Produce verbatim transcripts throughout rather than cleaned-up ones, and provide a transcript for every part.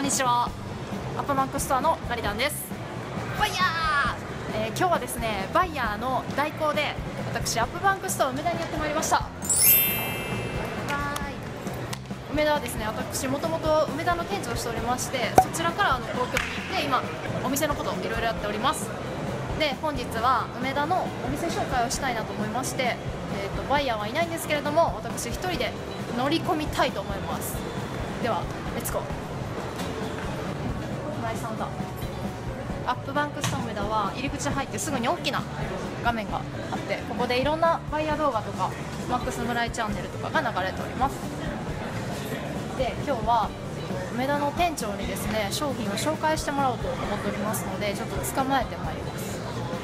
にちは。アップマックストアのガリダンです。バイヤー、えー、今日はですね、バイヤーの代行で私アップバンクストア梅田にやってまいりました。梅田はですね、私もともと梅田の店長をしておりまして、そちらからあの東京に行って今お店のことをいろいろやっております。で、本日は梅田のお店紹介をしたいなと思いまして、えー、とバイヤーはいないんですけれども、私一人で乗り込みたいと思います。ではレッツゴー。ナイスサウンド。アップバンクストア梅田は入り口入ってすぐに大きな画面があって、ここでいろんなバイヤー動画とかマックス村井チャンネルとかが流れております。で、今日は梅田の店長にですね、商品を紹介してもらおうと思っておりますので、ちょっと捕まえてまいります。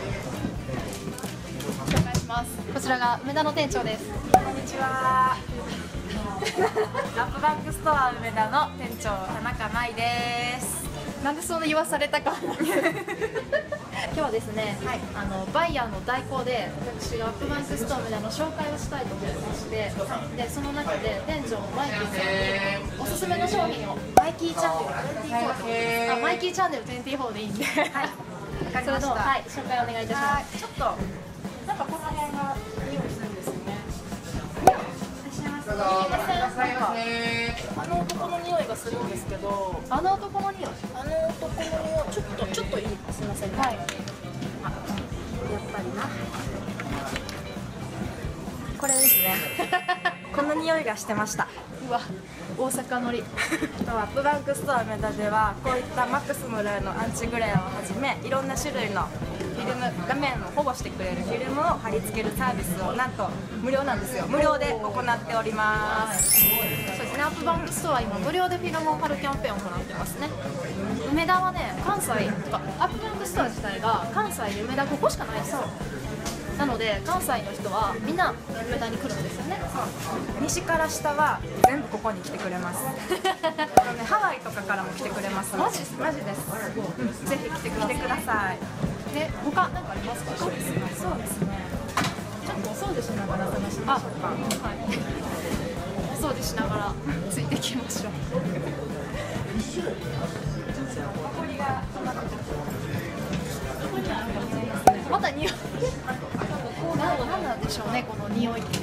紹介します。こちらが梅田の店長です。 こんにちは。アップバンクストア梅田の店長田中舞です。 なんでそんな言わされたか今日はですね、はい、あのバイヤーの代行で私がアップバンクストア梅田の紹介をしたいと思いまして、でその中で店長のマイキーさんにおすすめの商品をマイキーチャンネルにじゅうよんあマイキーチャンネルにじゅうよんでいいんで、はい、 分かりました。 はい、紹介お願いいたします。 ちょっとなんかこの辺が匂いするんですよね。 あの男の匂いがするんですけど、あの男の匂い、あの男の匂い、ちょっとちょっといい、すみません、ね。はい。あ、やっぱりな。 これですね。この匂いがしてました。 うわ、大阪のり。 アップバンクストア梅田ではこういったマックス村井のアンチグレアをはじめいろんな種類のフィルム、画面を保護してくれるフィルムを貼り付けるサービスをなんと無料なんですよ。無料で行っております。 そうですね、アップバンクストアは今無料でフィルムを貼るキャンペーンを行ってますね。梅田はね、関西とかアップバンクストア自体が関西で梅田ここしかないんですよ。なので関西の人はみんな梅田に来るんですよね。 西から下は全部ここに来てくれます。ハワイとかからも来てくれます。 マジです。 マジです。 うん、ぜひ来てください。 来てください。 で、他何かありますか？ そうですね。そうですね。ちょっとお掃除しながら話しましょうか。 はい。お掃除しながらついてきましょう。 埃がまた匂い。何なんでしょうね、この匂いって。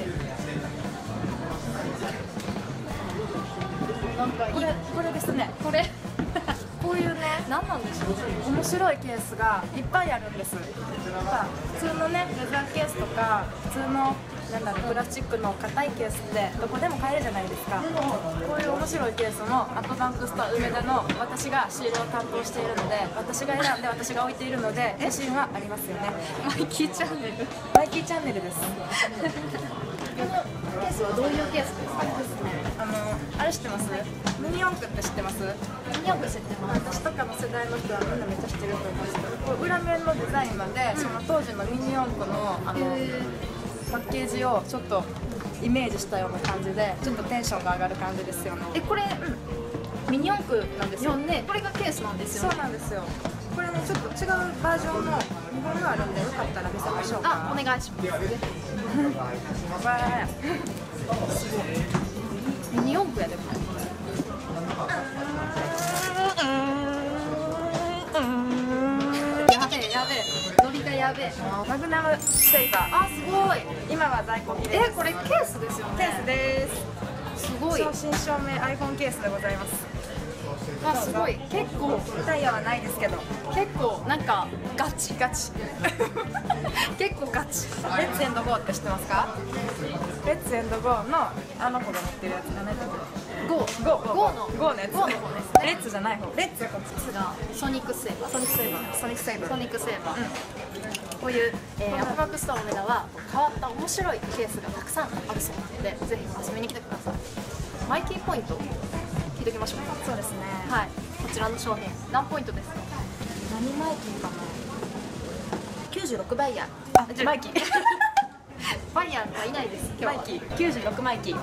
なんかいい。 これこれですね。 これこういうね、 何なんでしょう。 面白いケースがいっぱいあるんです。普通のね、レザーケースとか普通のなんだろうプラスチックの硬いケースってどこでも買えるじゃないですか。こういう面白いケースもアップバンクストア梅田の私が仕入れを担当しているので、私が選んで私が置いているので写真はありますよね。 マイキーチャンネル。 マイキーチャンネルです。 このケースはどういうケースですか？ あのあれ知ってます？ミニ四駆って知ってます？ ミニ四駆知ってます。 私とかの世代の人はみんなめっちゃ知ってると思うんですけど、こう裏面のデザインまで、その当時のミニ四駆のあのパッケージをちょっとイメージしたような感じで、ちょっとテンションが上がる感じですよね。 え、これ、うん、ミニ四駆なんですよね。これがケースなんですよね。 そうなんですよ。これね、ちょっと違うバージョンの日本があるんで、よかったら見せましょうか。 あ、お願いします。 わーすごい。ミニ四駆やでも。やべえやべえ。ノリがやべえ。 マグナムセイバー。 あ、すごい。 今は在庫切れです。 え、これケースですよね。 ケースです。 すごい。 正真正銘 iPhone ケースでございます。 あ、すごい。結構タイヤはないですけど、 結構なんかガチガチ。結構ガチ。 レッツエンドゴーって知ってますか？レッツエンドゴーのあの子が持ってるやつがね。 ゴーゴーゴーのゴーのやつ。 ゴーの方ですね。 レッツじゃない方。レッツがソニックセーバー。 ソニックセイバー。ソニックセイバー。 ソニックセーバー。こういう、えー、アップバンクストア梅田は変わった面白いケースがたくさんあるそうなので、ぜひ遊びに来てください。マイキーポイント聞いておきましょうか。 そうですね。 はい。こちらの商品何ポイントですか？ 何マイキーかな。きゅうじゅうろくバイヤー。 あ、マイキー。バイヤーはいないです。 マイキー。きゅうじゅうろくマイキー。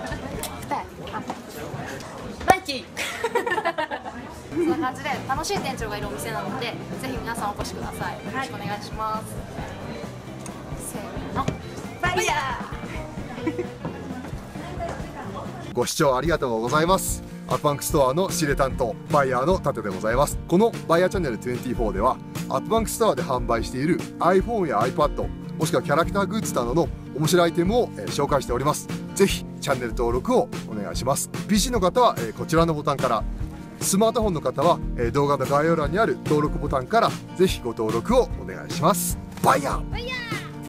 マイキー。そんな感じで楽しい店長がいるお店なので、ぜひ皆さんお越しください。よろしくお願いします。せーの、バイヤー。 ご視聴ありがとうございます。 アップバンクストアの仕入れ担当バイヤーのタテでございます。このバイヤーチャンネルにじゅうよんではアップバンクストアで販売している iPhone や iPad もしくはキャラクターグッズなどの面白いアイテムを、えー、紹介しております。ぜひチャンネル登録をお願いします。 ピーシー の方は、えー、こちらのボタンから、スマートフォンの方は、えー、動画の概要欄にある登録ボタンからぜひご登録をお願いします。バイヤー。 バイヤー